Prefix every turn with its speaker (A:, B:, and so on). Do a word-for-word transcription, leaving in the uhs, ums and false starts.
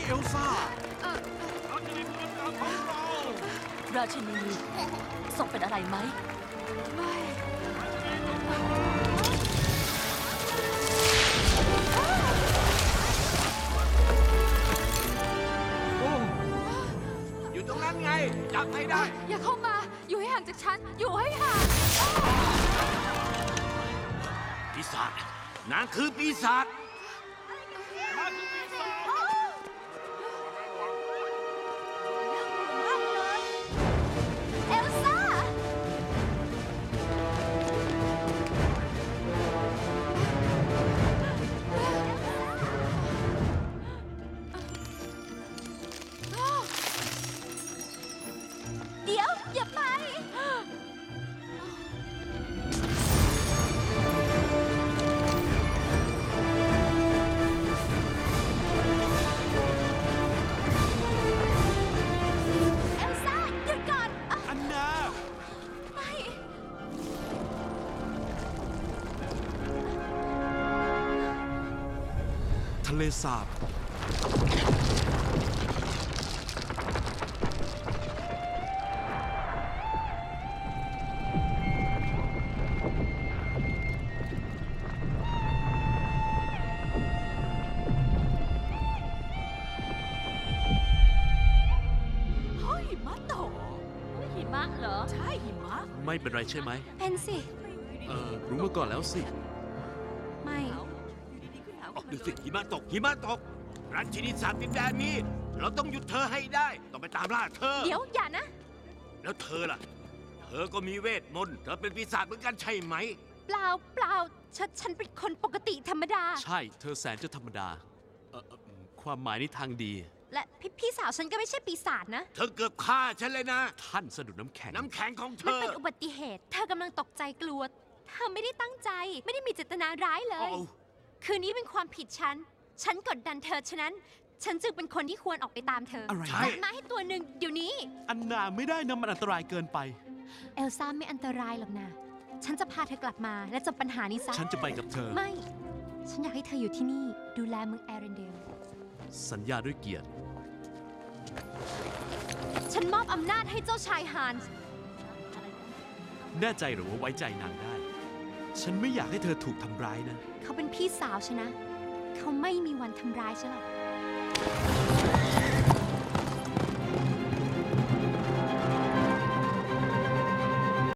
A: เอลซ่า
B: เราจะได้เงินของเรา
C: ราชินีส่งเป็นอะไรไหมไม่
B: อยู่ตรงนั้นไงจับให้ได้
C: อย่าเข้ามาอยู่ให้ห่างจากฉันอยู่ให้ห่าง
B: ปีศาจนางคือปีศาจ
C: เอลซ่าเดี๋ยวอย่าไปเอลซ่าหยุดก่อนอ่ะ
A: อันนา
C: ไม่
A: ทะเลสาบ
C: เฮ้ยหิมะตกหิมะเหรอ ใช่หิมะ
A: ไม่เป็นไรใช่ไหม
C: เป็นสิ
A: เออรู้มาก่อนแล้วสิ
C: ไม่
B: ออกดูสิหิมะตกหิมะตกราชินีสามดินแดนนี้เราต้องหยุดเธอให้ได้ต้องไปตามล่าเธอ
C: เดี๋ยวอย่านะ
B: แล้วเธอล่ะ เธอก็มีเวทมนต์เธอเป็นปีศาจเหมือนกันใช่ไหม
C: เปล่าเปล่าฉันฉันเป็นคนปกติธรรมดา
A: ใช่เธอแสนจะธรรมดาเออเอ่อความหมายนี้ทางดี
C: และพี่พี่สาวฉันก็ไม่ใช่ปีศาจนะ
B: เธอเกือบฆ่าฉันเลยนะ
A: ท่านสะดุดน้ำแข็ง
B: น้ำแข็งของเธ
C: มัน
B: อ
C: เป็นอุบัติเหตุ เธอกำลังตกใจกลัว เธอไม่ได้ตั้งใจ ไม่ได้มีเจตนาร้ายเลย
B: เอา
C: คืนนี้เป็นความผิดฉัน ฉันกดดันเธอฉะนั้น ฉันจึงเป็นคนที่ควรออกไปตามเธอ
A: อะไร
C: จัดมาให้ตัวหนึ่งเดี๋ยวนี้
A: อันนาไม่ได้นะมันอันตรายเกินไป
C: เอลซ่าไม่อันตรายหรอกนะ ฉันจะพาเธอกลับมาและจบปัญหานี้ซะ
A: ฉันจะไปกับเธอ
C: ไม่ ฉันอยากให้เธออยู่ที่นี่ ดูแลเมืองแอรนเดล
A: สัญญาด้วยเกียรติ
C: ฉันมอบอำนาจให้เจ้าชายฮานส์
A: แน่ใจหรือว่าไว้ใจนางได้ ฉันไม่อยากให้เธอถูกทำร้ายนะ
C: เขาเป็นพี่สาวฉันนะ เขาไม่มีวันทำร้ายฉันหรอก